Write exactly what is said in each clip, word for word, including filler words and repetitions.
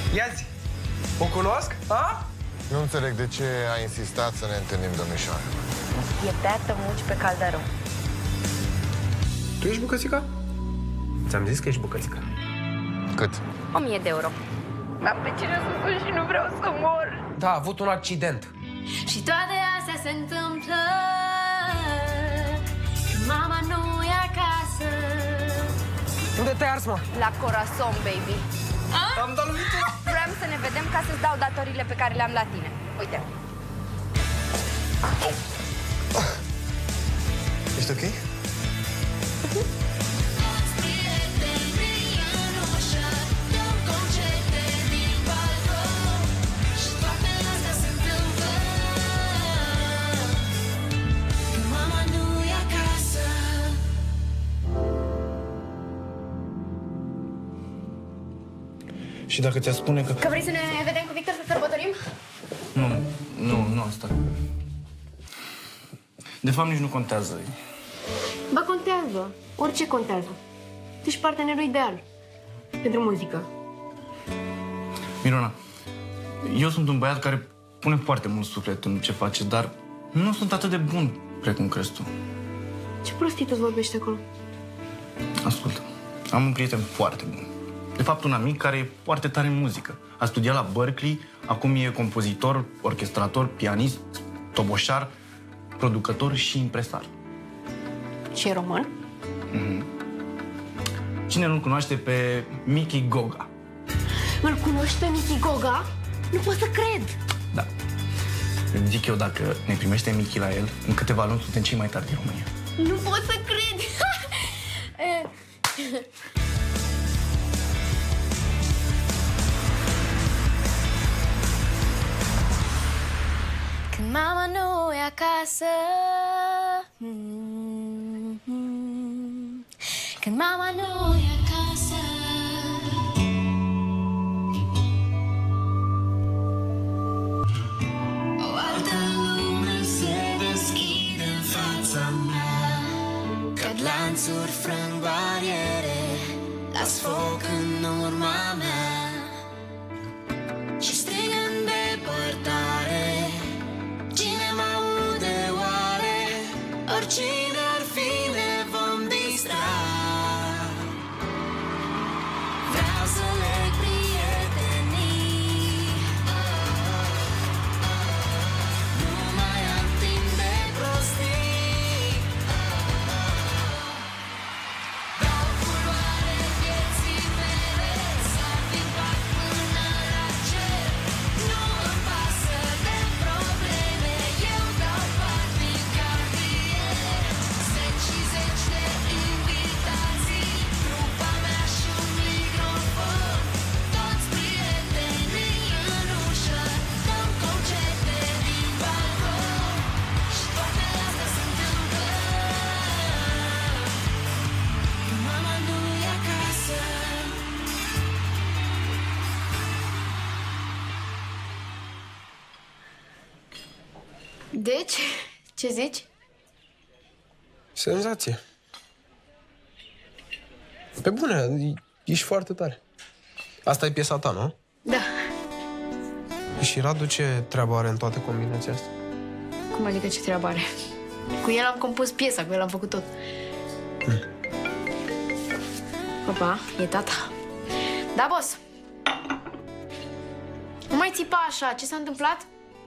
Ia zi, o cunosc? A? Nu înțeleg de ce ai insistat să ne întâlnim, domnișoară. E beată muci pe caldărău. Tu ești bucățica? Ți-am zis că ești bucățica. Cât? O mie de euro. M-am pe cine să spun și nu vreau să mor. Da, a avut un accident. Și toate astea se întâmplă când mama nu e acasă. Unde te-ai ars, mă? La Corazon, baby. A? Am dat lovitura. Vreau să ne vedem ca să-ți dau datorile pe care le-am la tine. Uite. Ești ok? Și dacă ți-a spune că... Că vrei să ne vedem cu Victor să sărbătorim? Nu, nu, nu asta. De fapt, nici nu contează. Ba, contează. Orice contează. Tu ești partenerul ideal pentru muzică. Mirona, eu sunt un băiat care pune foarte mult suflet în ce face, dar nu sunt atât de bun precum crezi tu. Ce prostii tu vorbești acolo? Ascultă, am un prieten foarte bun. De fapt, un amic care e foarte tare în muzică. A studiat la Berkeley, acum e compozitor, orchestrator, pianist, toboșar, producător și impresar. Și e român? Mm-hmm. Cine nu-l cunoaște pe Mickey Goga? Îl cunoști pe Mickey Goga? Nu pot să cred! Da. Zic eu, dacă ne primește Mickey la el, în câteva luni suntem cei mai tari din România. Nu pot să cred! Când mama nu e acasă, când mama nu e acasă, o altă lume se deschide în fața mea. Cad lanțuri, frâng bariere, las foc în urma mea și strig în depărtare. Cine mă aude oare? Oricine ar fi, ne vom distra. Vreau să leg prietenii, nu mai am timp de prostii. Dau culoare vieții mele, sar din pat până la cer. Nu îmi pasă de probleme, eu dau pat din cartier. Zeci și zeci de invitații, trupa mea și un microfon. Toți prietenii în ușă, dăm concerte din balcon. Și toate astea se întâmplă când mama nu e acasă. Deci, ce zici? Senzație. Pe bune, ești foarte tare. Asta e piesa ta, nu? Da. Și Radu ce treabă are în toate combinația asta? Cum adică ce treabă are? Cu el am compus piesa, cu el am făcut tot. Mm. Papa, e tata. Da, boss. Nu mai țipa așa, ce s-a întâmplat?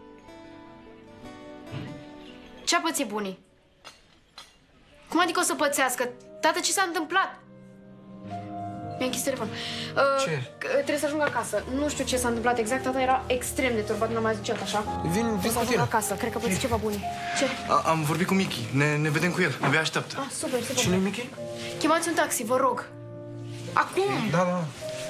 Ce-a pățit bunii? Cum adică o să pățească? Tată, ce s-a întâmplat? Mi-a închis telefon. Uh, Ce? Trebuie să ajung acasă. Nu știu ce s-a întâmplat exact. Tata era extrem de turbat, nu am mai zis niciodată așa. Vin, vin Trebuie să cu ajung tine. acasă. Cred că pățit ceva bunii. Ce? A, am vorbit cu Mickey. Ne, ne vedem cu el. Abia așteaptă. Ah, super, super. Cine-i Mickey? Chemați un taxi, vă rog. Acum! Da, da.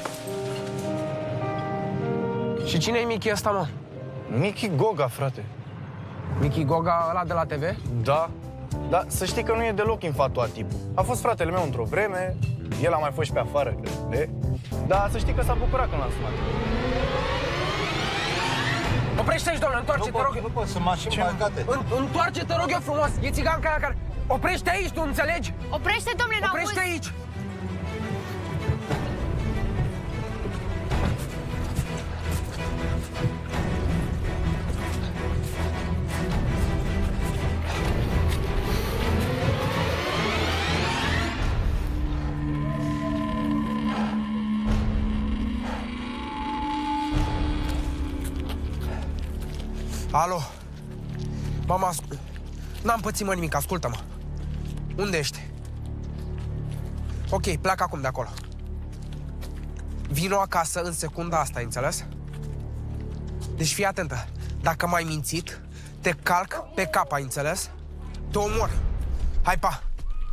Și cine-i Mickey ăsta, mă? Mickey Goga, frate. Mickey Goga, ăla de la T V? Da. Dar să știi că nu e deloc infatuat tipul. A fost fratele meu într-o vreme, el a mai fost și pe afară, cred. Dar să știi că s-a bucurat când l-am sunat. Oprește-și, domnule, întoarce-te, nu rog. pot, nu pot, sunt mașini parcate. În, întoarce-te, rog eu frumos. E țiganca aia care... Oprește aici, tu înțelegi? Oprește, domnule, n-auzi! Oprește aici. Alo? Mama, ascult... N-am pățit, mă, nimic, ascultă-mă. Unde ești? Ok, pleacă acum de acolo. Vino acasă în secunda asta, ai înțeles? Deci fii atentă. Dacă m-ai mințit, te calc pe cap, ai înțeles? Te omor. Hai, pa!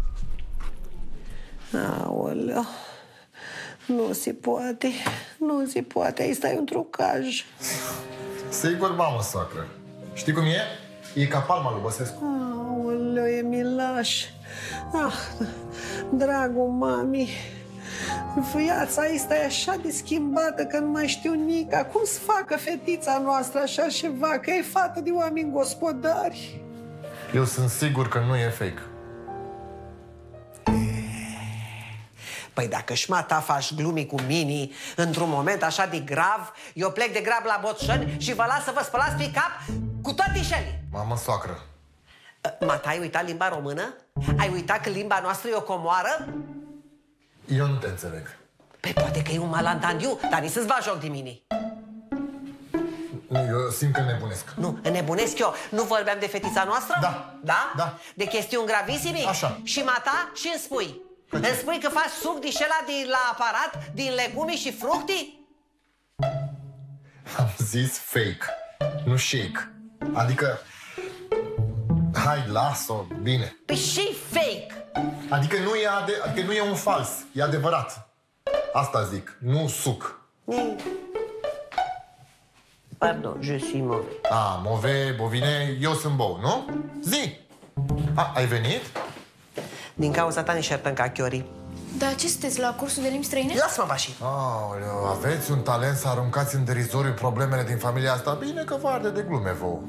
Aoleu, nu se poate, nu se poate, aici stai un trucaj. Sigur, mamă, soacră. Știi cum e? E ca palma lui Băsescu. Aoleu, e milaș. Ah, dragul mami, viața asta e așa de schimbată că nu mai știu nica. Cum să facă fetița noastră așa ceva, că e fată de oameni gospodari? Eu sunt sigur că nu e fake. Păi dacă șmata faci glumi cu mini într-un moment așa de grav, eu plec de grab la Botșani și vă las să vă spălați pe cap cu tot tișelii. Mamă, soacră. Mata, ai uitat limba română? Ai uitat că limba noastră e o comoară? Eu nu te înțeleg. Păi poate că e un malentendiu, dar nici să-ți bagi joc de mine. Nu, eu simt că nebunesc. Nu, înnebunesc eu. Nu vorbeam de fetița noastră? Da. Da? Da. De chestiuni gravisime? Așa. Și mata și îmi spui. Îmi spui că faci suc de șela de la aparat, din legume și fructe? Am zis fake, nu shake. Adică, hai, las-o, bine. Păi și fake. Adică nu, e ade- adică nu e un fals, e adevărat. Asta zic, nu suc. Pardon, je suis mauvais. A, move, bovine, eu sunt bou, nu? Zi! A, ai venit? Din cauza ta ne șertăm ca chiorii. Dar ce sunteți la cursul de limbi străine? Lasă-mă, Bași. Aoleu, aveți un talent să aruncați în derizoriu problemele din familia asta. Bine că vă arde de glume vouă.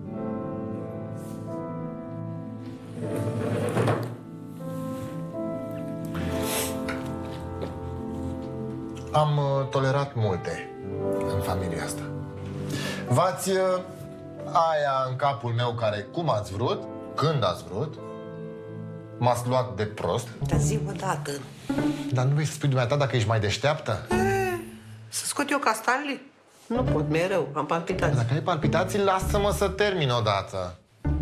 Am uh, tolerat multe în familia asta. V-ați uh, aia în capul meu care, cum ați vrut, când ați vrut, m-ați luat de prost. Dar zi o dată. Dar nu vrei să spui dumneata dacă ești mai deșteaptă? Să scot eu castanele? Nu pot, mereu, am palpitații. Dacă ai palpitații, lasă-mă să termin odată.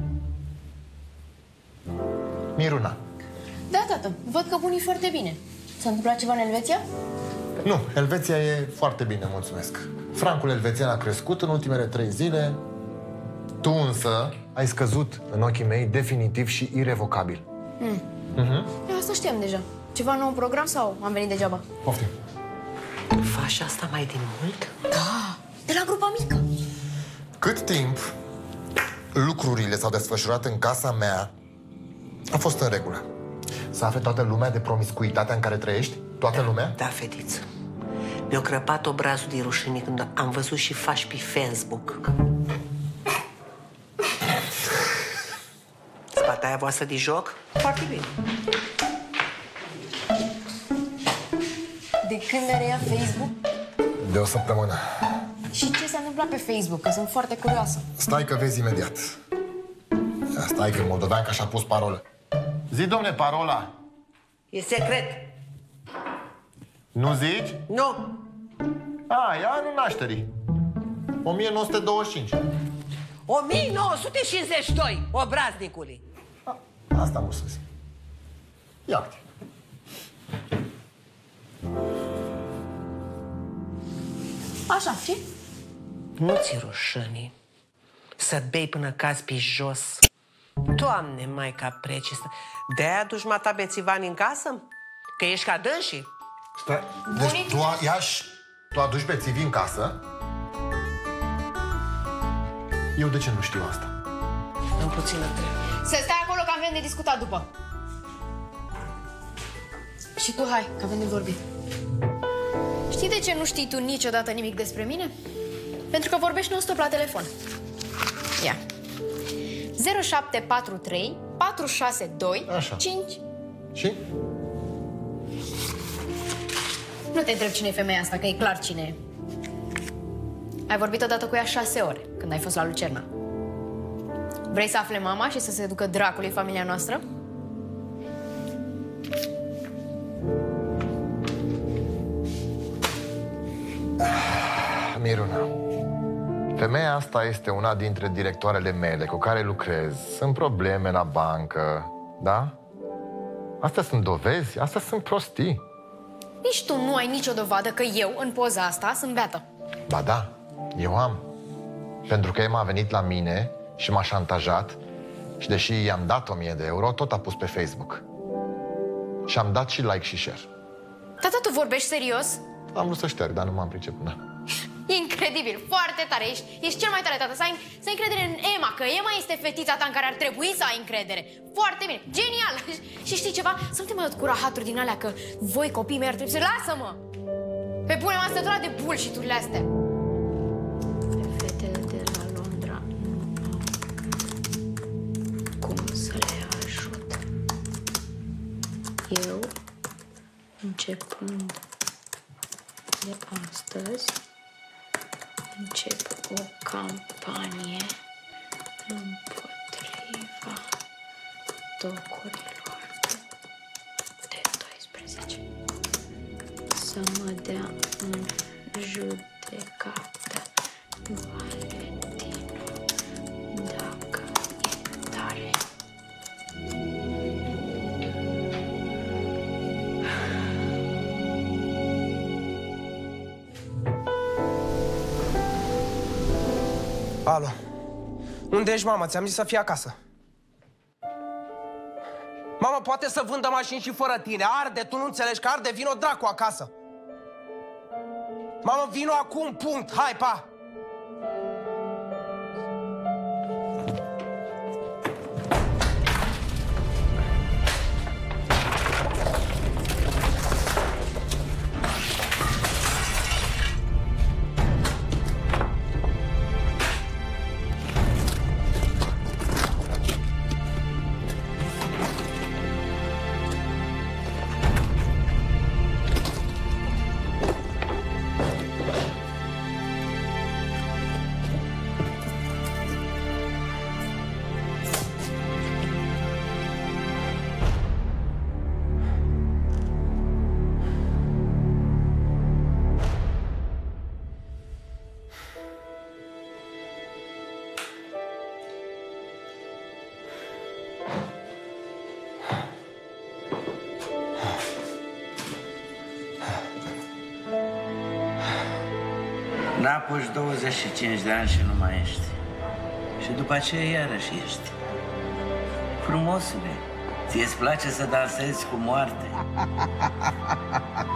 Miruna. Da, tată, văd că bunii foarte bine. S-a întâmplat ceva în Elveția? Nu, Elveția e foarte bine, mulțumesc. Francul elvețian a crescut în ultimele trei zile. Tu însă ai scăzut în ochii mei definitiv și irevocabil. Mm. Uh-huh. Asta știam deja. Ceva nou în program sau am venit degeaba? Poftim. Faci asta mai de mult? Da, de la grupa mică. Cât timp lucrurile s-au desfășurat în casa mea, a fost în regulă. Să afle toată lumea de promiscuitatea în care trăiești? Toată lumea? Da, fetiță. Mi-a crăpat obrazul de rușine când am văzut și faci pe Facebook. Bătaia voastră de joc? Foarte bine. De când are ea Facebook? De o săptămână. Și ce s-a întâmplat pe Facebook? Că sunt foarte curioasă. Stai că vezi imediat. Ia, stai că moldovean că și-a pus parolă. Zi, domne, parola. E secret. Nu zici? Nu. A, e anul nașterii. o mie nouă sute douăzeci și cinci. o mie nouă sute cincizeci și doi, obraznicule. A, asta am să zic. Ia uite. Așa, și? Nu ți rușine să bei până cazi pe jos. Doamne, Maica precisă, de-aia duci mata bețivani în casă? Că ești ca dânsii? Stai. Deci tu, a, iași, tu aduci bețivii în casă? Eu de ce nu știu asta? Am puțină treabă. Să stai acolo că avem de discutat după. Și tu hai, că avem de vorbit. Știi de ce nu știi tu niciodată nimic despre mine? Pentru că vorbești non-stop la telefon. Ia. zero șapte patru trei patru șase doi Așa. cinci. Și? Nu te întreb cine e femeia asta, că e clar cine e. Ai vorbit odată cu ea șase ore, când ai fost la Lucerna. Vrei să afle mama și să se ducă dracului familia noastră? Miruna, Femeia asta este una dintre directoarele mele cu care lucrez. Sunt probleme la bancă, da? Astea sunt dovezi, astea sunt prostii. Nici tu nu ai nicio dovadă că eu, în poza asta, sunt beată. Ba da, eu am. Pentru că Emma a venit la mine și m-a șantajat și deși i-am dat o mie de euro, tot a pus pe Facebook. Și am dat și like și share. Tata, tu vorbești serios? Am vrut să șterg, dar nu m-am priceput. Da. E incredibil, foarte tare, ești, ești cel mai tare, tata, să ai, să ai încredere în Emma, că Emma este fetița ta în care ar trebui să ai încredere. Foarte bine, genial! Și știi ceva? Să nu te mai dă cu rahaturi din alea, că voi copiii mei ar trebui să... Lasă-mă! Pe bune, m-am săturat de bullshit-urile astea. Fetele de la Londra nu au cum să le ajut. Eu, începând de astăzi, încep o campanie împotriva tocurilor de doisprezece. Să mă dea în judecată Valentino dacă e tare. Alo. Unde ești, mama? Ți-am zis să fii acasă. Mama, poate să vândă mașini și fără tine. Arde, tu nu înțelegi că arde? Vino dracu acasă. Mama, vino acum, punct. Hai, pa! N-apuci douăzeci și cinci de ani și nu mai ești. Și după aceea iarăși ești. Frumosule, ție-ți place să dansezi cu moarte?